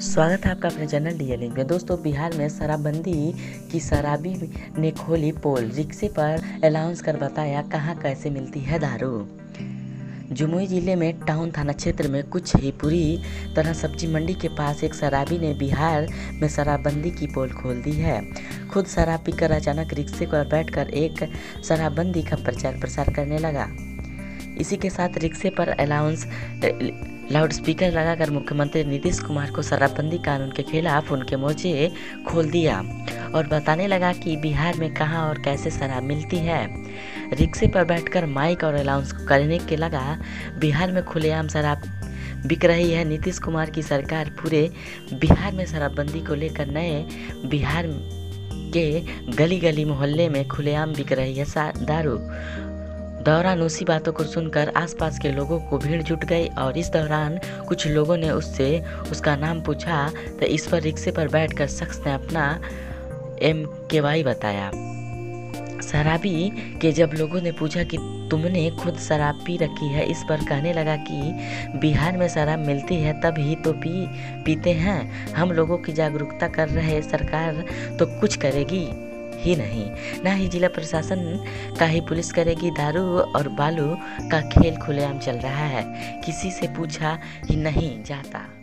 स्वागत है आपका अपने चैनल डीएलएन में। दोस्तों, बिहार में शराबबंदी की शराबी ने खोली पोल, रिक्शे पर अनाउंस कर बताया कहाँ कैसे मिलती है दारू। जमुई जिले में टाउन थाना क्षेत्र में कुछ ही पूरी तरह सब्जी मंडी के पास एक शराबी ने बिहार में शराबबंदी की पोल खोल दी है। खुद शराब पीकर अचानक रिक्शे पर बैठकर एक शराबबंदी का प्रचार प्रसार करने लगा। इसी के साथ रिक्शे पर अनाउंस लाउडस्पीकर लगाकर मुख्यमंत्री नीतीश कुमार को शराबबंदी कानून के खिलाफ उनके मोर्चे खोल दिया और बताने लगा कि बिहार में कहां और कैसे शराब मिलती है। रिक्शे पर बैठकर माइक और अनाउंस करने के लगा, बिहार में खुलेआम शराब बिक रही है। नीतीश कुमार की सरकार पूरे बिहार में शराबबंदी को लेकर नए बिहार के गली गली मोहल्ले में खुलेआम बिक रही है दारू। दौरान उसी बातों को सुनकर आसपास के लोगों को भीड़ जुट गई और इस दौरान कुछ लोगों ने उससे उसका नाम पूछा तो इस पर रिक्शे पर बैठकर शख्स ने अपना MKY बताया। शराबी के जब लोगों ने पूछा कि तुमने खुद शराब पी रखी है, इस पर कहने लगा कि बिहार में शराब मिलती है तब ही तो पीते हैं। हम लोगों की जागरूकता कर रहे, सरकार तो कुछ करेगी ही नहीं, ना ही जिला प्रशासन का ही पुलिस करेगी। दारू और बालू का खेल खुलेआम चल रहा है, किसी से पूछा ही नहीं जाता।